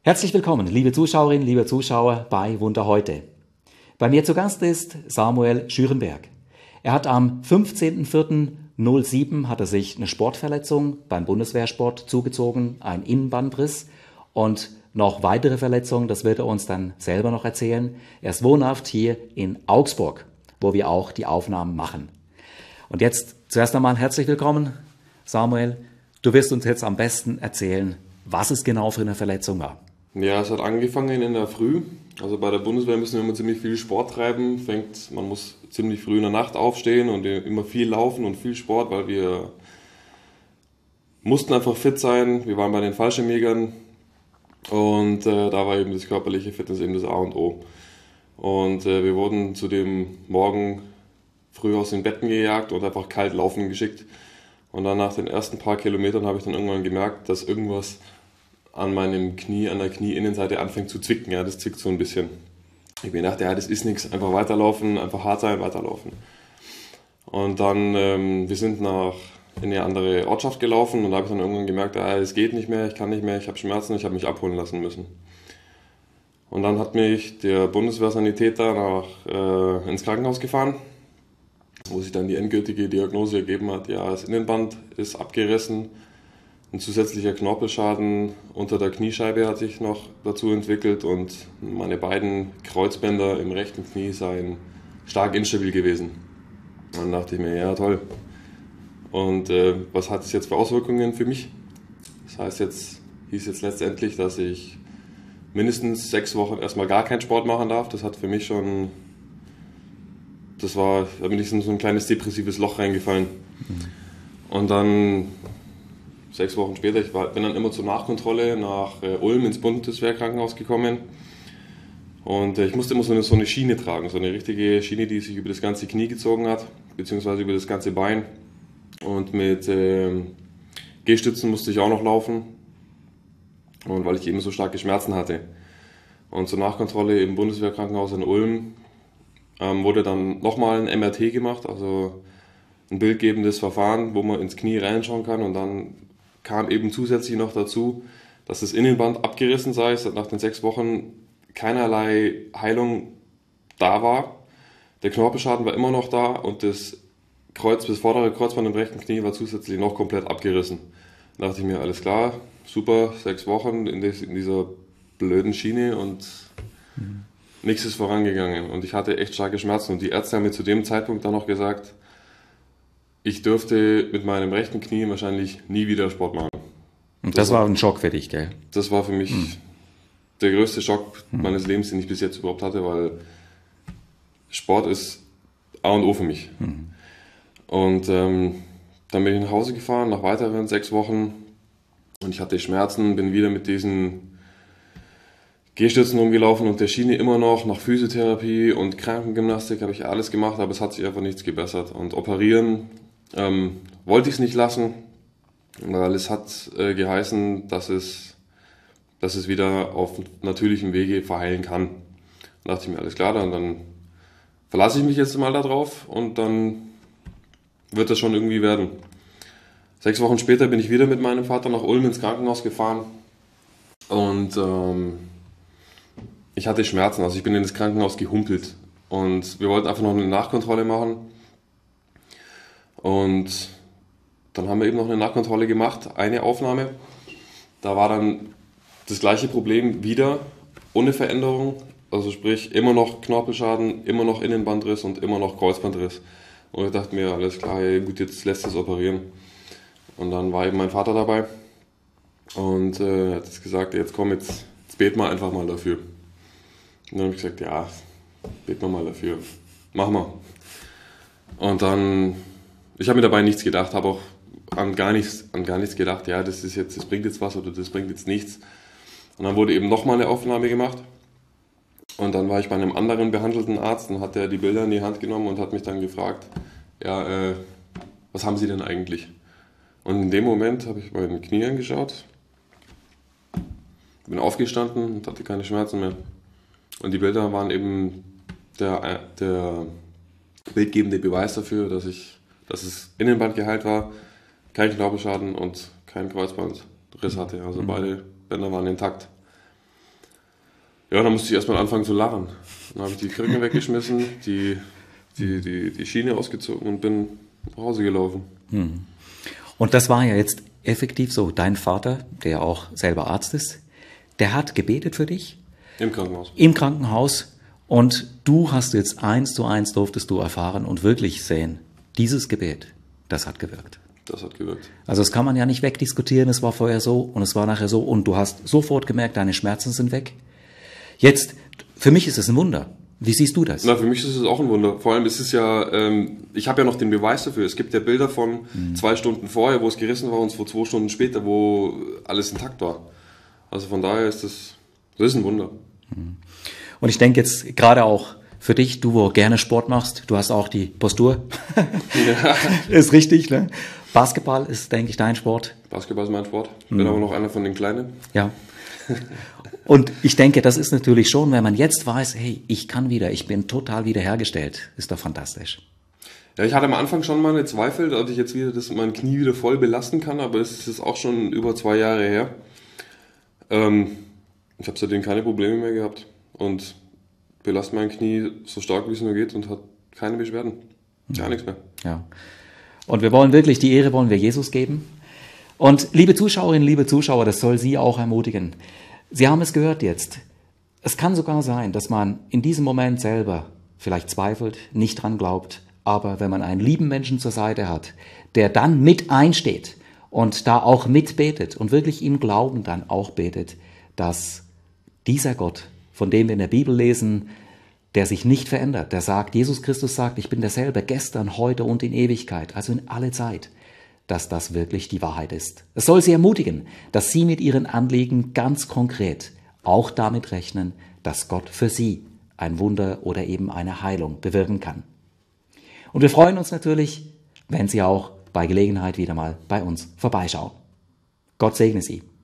Herzlich willkommen, liebe Zuschauerinnen, liebe Zuschauer bei Wunder heute. Bei mir zu Gast ist Samuel Schürenberg. Er hat am 15.04.07 hat er sich eine Sportverletzung beim Bundeswehrsport zugezogen, ein Innenbandriss und noch weitere Verletzungen, das wird er uns dann selber noch erzählen. Er ist wohnhaft hier in Augsburg, wo wir auch die Aufnahmen machen. Und jetzt zuerst einmal herzlich willkommen, Samuel. Du wirst uns jetzt am besten erzählen, was es genau für eine Verletzung war. Ja, es hat angefangen in der Früh. Also bei der Bundeswehr müssen wir immer ziemlich viel Sport treiben. Man muss ziemlich früh in der Nacht aufstehen und immer viel laufen und viel Sport, weil wir mussten einfach fit sein. Wir waren bei den Fallschirmjägern und da war eben das körperliche Fitness eben das A und O. Und wir wurden zu dem Morgen früh aus den Betten gejagt und einfach kalt laufen geschickt. Und dann nach den ersten paar Kilometern habe ich dann irgendwann gemerkt, dass irgendwas an meinem Knie, an der Knieinnenseite anfängt zu zwicken. Ja, das zickt so ein bisschen. Ich mir gedacht, ja, das ist nichts, einfach weiterlaufen, einfach hart sein, weiterlaufen. Und dann, wir sind in eine andere Ortschaft gelaufen und da habe ich dann irgendwann gemerkt, es geht nicht mehr, ich kann nicht mehr, ich habe Schmerzen, ich habe mich abholen lassen müssen. Und dann hat mich der Bundeswehrsanitäter ins Krankenhaus gefahren, wo sich dann die endgültige Diagnose ergeben hat, ja, das Innenband ist abgerissen. Ein zusätzlicher Knorpelschaden unter der Kniescheibe hat sich noch dazu entwickelt und meine beiden Kreuzbänder im rechten Knie seien stark instabil gewesen. Dann dachte ich mir, ja toll. Und was hat es jetzt für Auswirkungen für mich? Das hieß jetzt letztendlich, dass ich mindestens 6 Wochen erstmal gar keinen Sport machen darf. Das hat für mich schon, da bin ich in so ein kleines depressives Loch reingefallen. Und dann 6 Wochen später, bin dann immer zur Nachkontrolle nach Ulm ins Bundeswehrkrankenhaus gekommen und ich musste immer so eine Schiene tragen, so eine richtige Schiene, die sich über das ganze Knie gezogen hat, beziehungsweise über das ganze Bein, und mit Gehstützen musste ich auch noch laufen, und weil ich eben so starke Schmerzen hatte. Und zur Nachkontrolle im Bundeswehrkrankenhaus in Ulm wurde dann nochmal ein MRT gemacht, also ein bildgebendes Verfahren, wo man ins Knie reinschauen kann, und dann kam eben zusätzlich noch dazu, dass das Innenband abgerissen sei, es nach den 6 Wochen keinerlei Heilung da war. Der Knorpelschaden war immer noch da und das vordere Kreuzband im rechten Knie war zusätzlich noch komplett abgerissen. Da dachte ich mir, alles klar, super, 6 Wochen in dieser blöden Schiene und nichts ist vorangegangen. Und ich hatte echt starke Schmerzen und die Ärzte haben mir zu dem Zeitpunkt dann noch gesagt, ich dürfte mit meinem rechten Knie wahrscheinlich nie wieder Sport machen. Und das war ein Schock für dich, gell? Das war für mich der größte Schock meines Lebens, den ich bis jetzt überhaupt hatte, weil Sport ist A und O für mich. Und dann bin ich nach Hause gefahren, nach weiteren 6 Wochen, und ich hatte Schmerzen, bin wieder mit diesen Gehstützen rumgelaufen und der Schiene immer noch, nach Physiotherapie und Krankengymnastik habe ich alles gemacht, aber es hat sich einfach nichts gebessert. Und operieren wollte ich es nicht lassen, weil es hat geheißen, dass es wieder auf natürlichem Wege verheilen kann. Da dachte ich mir, alles klar, dann verlasse ich mich jetzt mal darauf und dann wird das schon irgendwie werden. 6 Wochen später bin ich wieder mit meinem Vater nach Ulm ins Krankenhaus gefahren und ich hatte Schmerzen, also ich bin in das Krankenhaus gehumpelt und wir wollten einfach noch eine Nachkontrolle machen. Und dann haben wir eben noch eine Nachkontrolle gemacht, eine Aufnahme. Da war dann das gleiche Problem wieder, ohne Veränderung. Also sprich, immer noch Knorpelschaden, immer noch Innenbandriss und immer noch Kreuzbandriss. Und ich dachte mir, alles klar, gut, jetzt lässt es operieren. Und dann war eben mein Vater dabei und hat jetzt gesagt, jetzt komm, jetzt beten wir einfach mal dafür. Und dann habe ich gesagt, ja, beten wir mal dafür, machen wir. Und dann, ich habe mir dabei nichts gedacht, habe auch an gar nichts gedacht, ja, das bringt jetzt was oder das bringt jetzt nichts. Und dann wurde eben nochmal eine Aufnahme gemacht. Und dann war ich bei einem anderen behandelten Arzt und hat der die Bilder in die Hand genommen und hat mich dann gefragt, ja, was haben Sie denn eigentlich? Und in dem Moment habe ich meine Knie angeschaut, bin aufgestanden und hatte keine Schmerzen mehr. Und die Bilder waren eben der bildgebende Beweis dafür, dass das Innenband geheilt war, kein Knorpelschaden und kein Kreuzbandriss hatte. Also beide Bänder waren intakt. Ja, dann musste ich erstmal anfangen zu lachen. Dann habe ich die Krücken weggeschmissen, die Schiene ausgezogen und bin nach Hause gelaufen. Und das war ja jetzt effektiv so. Dein Vater, der auch selber Arzt ist, der hat gebetet für dich. Im Krankenhaus. Im Krankenhaus. Und du hast jetzt 1:1 durftest du erfahren und wirklich sehen, dieses Gebet, das hat gewirkt. Das hat gewirkt. Also das kann man ja nicht wegdiskutieren, es war vorher so und es war nachher so und du hast sofort gemerkt, deine Schmerzen sind weg. Jetzt, für mich ist es ein Wunder. Wie siehst du das? Na, für mich ist es auch ein Wunder. Vor allem ist es ja, ich habe ja noch den Beweis dafür. Es gibt ja Bilder von 2 Stunden vorher, wo es gerissen war und von 2 Stunden später, wo alles intakt war. Also von daher ist das ist ein Wunder. Und ich denke jetzt gerade auch für dich, du, wo gerne Sport machst, du hast auch die Postur. Ja. Ist richtig, ne? Basketball ist, denke ich, dein Sport. Basketball ist mein Sport. Ich bin aber noch einer von den Kleinen. Ja. Und ich denke, das ist natürlich schon, wenn man jetzt weiß, hey, ich kann wieder, ich bin total wiederhergestellt, ist doch fantastisch. Ja, ich hatte am Anfang schon meine Zweifel, dass ich jetzt wieder mein Knie wieder voll belasten kann, aber es ist auch schon über 2 Jahre her. Ich habe seitdem keine Probleme mehr gehabt und belaste mein Knie so stark, wie es nur geht und hat keine Beschwerden. Gar nichts mehr. Ja. Und wir wollen wirklich, die Ehre wollen wir Jesus geben. Und liebe Zuschauerinnen, liebe Zuschauer, das soll Sie auch ermutigen. Sie haben es gehört jetzt. Es kann sogar sein, dass man in diesem Moment selber vielleicht zweifelt, nicht dran glaubt. Aber wenn man einen lieben Menschen zur Seite hat, der dann mit einsteht und da auch mitbetet und wirklich im Glauben dann auch betet, dass dieser Gott, von dem wir in der Bibel lesen, der sich nicht verändert, der sagt, Jesus Christus sagt, ich bin derselbe gestern, heute und in Ewigkeit, also in alle Zeit, dass das wirklich die Wahrheit ist. Es soll Sie ermutigen, dass Sie mit Ihren Anliegen ganz konkret auch damit rechnen, dass Gott für Sie ein Wunder oder eben eine Heilung bewirken kann. Und wir freuen uns natürlich, wenn Sie auch bei Gelegenheit wieder mal bei uns vorbeischauen. Gott segne Sie.